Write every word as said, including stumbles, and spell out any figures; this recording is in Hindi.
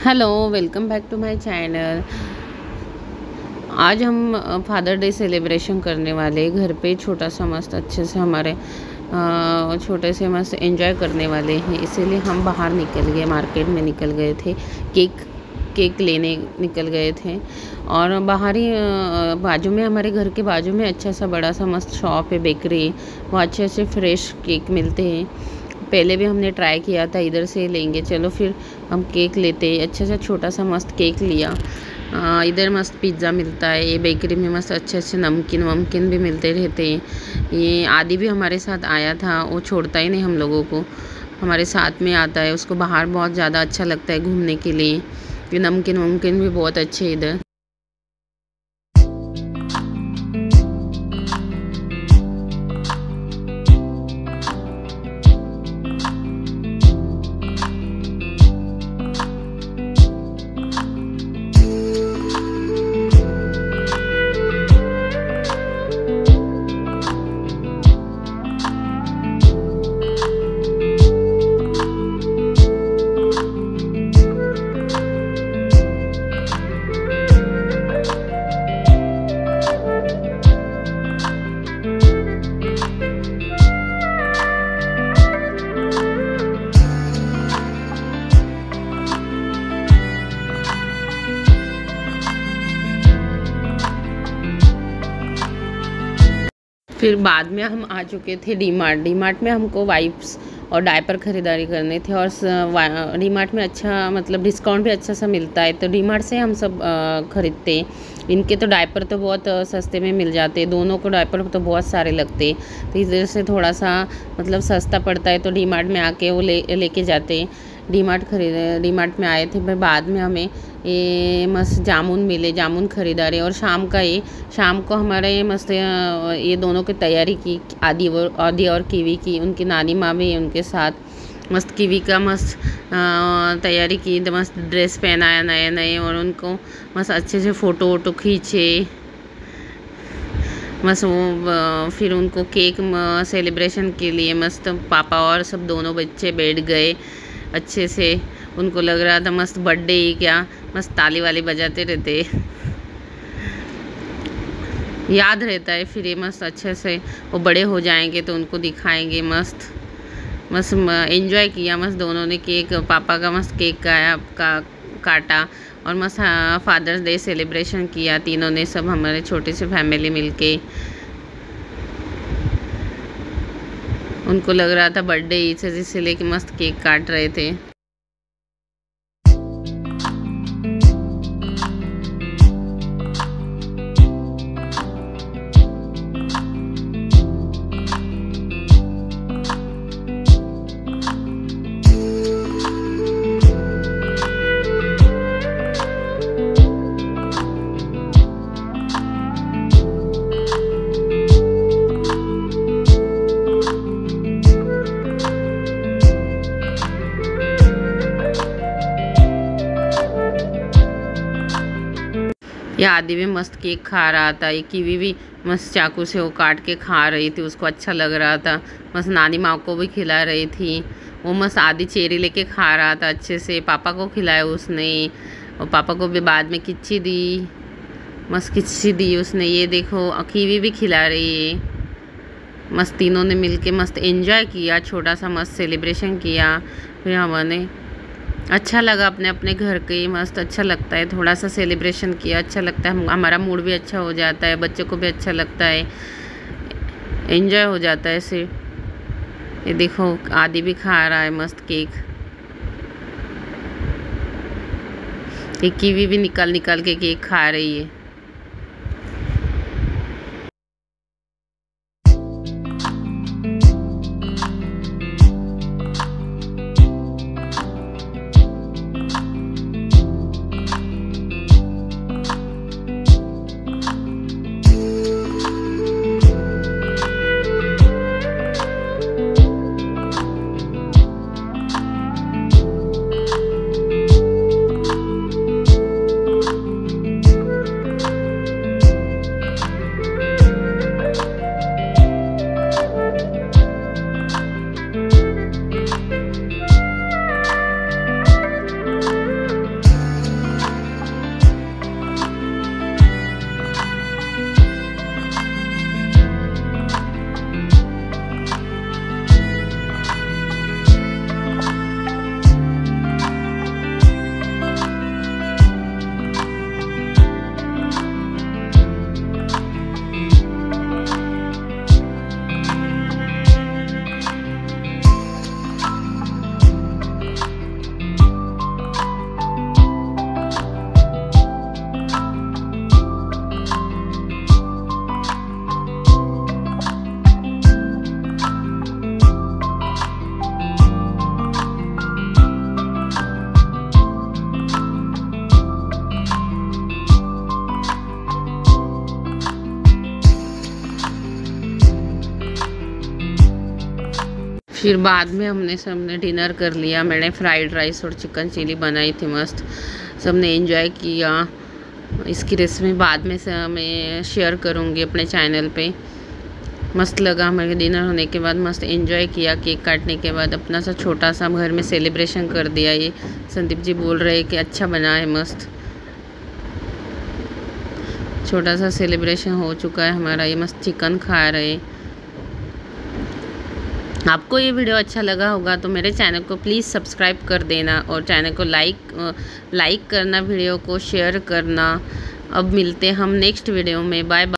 Hello, welcome back to my channel. आज हम फादर डे सेलिब्रेशन करने वाले, घर पे छोटा सा मस्त अच्छे से हमारे अ, छोटे से मस्त एंजॉय करने वाले हैं। इसीलिए हम बाहर निकल गए, मार्केट में निकल गए थे, केक केक लेने निकल गए थे। और बाहर ही अ, बाजू में, हमारे घर के बाजू में अच्छा सा बड़ा सा मस्त शॉप है, बेकरी। वो अच्छे अच्छे फ्रेश केक मिलते हैं। पहले भी हमने ट्राई किया था, इधर से लेंगे, चलो फिर हम केक लेते हैं। अच्छा सा छोटा सा मस्त केक लिया। आ, इधर मस्त पिज़्ज़ा मिलता है, ये बेकरी में मस्त अच्छे अच्छे नमकीन वमकीन भी मिलते रहते हैं। ये आदि भी हमारे साथ आया था, वो छोड़ता ही नहीं हम लोगों को, हमारे साथ में आता है। उसको बाहर बहुत ज़्यादा अच्छा लगता है घूमने के लिए। ये नमकीन वमकीन भी बहुत अच्छे इधर। फिर बाद में हम आ चुके थे डी मार्ट। डी मार्ट में हमको वाइप्स और डायपर ख़रीदारी करने थे, और डी मार्ट में अच्छा मतलब डिस्काउंट भी अच्छा सा मिलता है, तो डी मार्ट से हम सब ख़रीदते हैं। इनके तो डायपर तो बहुत सस्ते में मिल जाते हैं, दोनों को डायपर तो बहुत सारे लगते हैं, तो इधर से थोड़ा सा मतलब सस्ता पड़ता है, तो डी मार्ट में आके वो ले लेके जाते हैं। डी मार्ट खरीद डी मार्ट में आए थे, फिर बाद में हमें ये मस्त जामुन मिले, जामुन खरीदारे। और शाम का ये शाम को हमारे ये मस्त ये दोनों की तैयारी की, आदि और आदि और कीवी की। उनकी नानी माँ भी उनके साथ मस्त कीवी का मस्त तैयारी की, मस्त ड्रेस पहनाया नए नए, और उनको मस्त अच्छे से फ़ोटो वोटो खींचे मस्त वो। फिर उनको केक सेलिब्रेशन के लिए मस्त पापा और सब दोनों बच्चे बैठ गए अच्छे से। उनको लग रहा था मस्त बर्थडे ही क्या, मस्त ताली वाली बजाते रहते, याद रहता है। फिर ये मस्त अच्छे से वो बड़े हो जाएंगे तो उनको दिखाएंगे। मस्त मस्त एंजॉय किया मस्त दोनों ने। केक पापा का मस्त केक काया का काटा, और मस्त फादर्स डे सेलिब्रेशन किया तीनों ने, सब हमारे छोटी सी फैमिली मिलके। उनको लग रहा था बर्थडे इसलिए कि मस्त केक काट रहे थे। ये आदि भी मस्त केक खा रहा था, ये कीवी भी मस्त चाकू से वो काट के खा रही थी, उसको अच्छा लग रहा था। मस्त नानी माँ को भी खिला रही थी, वो मस्त आदि चेरी लेके खा रहा था अच्छे से। पापा को खिलाया उसने, और पापा को भी बाद में किच्ची दी, मस्त किच्ची दी उसने। ये देखो कीवी भी खिला रही है। मस्त तीनों ने मिलके मस्त एंजॉय किया, छोटा सा मस्त सेलिब्रेशन किया। फिर हमने अच्छा लगा, अपने अपने घर के मस्त अच्छा लगता है, थोड़ा सा सेलिब्रेशन किया, अच्छा लगता है, हमारा मूड भी अच्छा हो जाता है, बच्चों को भी अच्छा लगता है, एंजॉय हो जाता है ऐसे। ये देखो आदि भी खा रहा है मस्त केक। ये कीवी भी निकाल निकाल के केक खा रही है। फिर बाद में हमने सबने डिनर कर लिया। मैंने फ्राइड राइस और चिकन चिली बनाई थी मस्त, सबने एंजॉय किया। इसकी रेसिपी बाद में से मैं शेयर करूँगी अपने चैनल पे। मस्त लगा हमें डिनर होने के बाद, मस्त एंजॉय किया। केक काटने के बाद अपना सा छोटा सा घर में सेलिब्रेशन कर दिया। ये संदीप जी बोल रहे हैं कि अच्छा बना है, मस्त छोटा सा सेलिब्रेशन हो चुका है हमारा। ये मस्त चिकन खा रहे। आपको ये वीडियो अच्छा लगा होगा तो मेरे चैनल को प्लीज़ सब्सक्राइब कर देना और चैनल को लाइक लाइक करना, वीडियो को शेयर करना। अब मिलते हैं हम नेक्स्ट वीडियो में। Bye bye.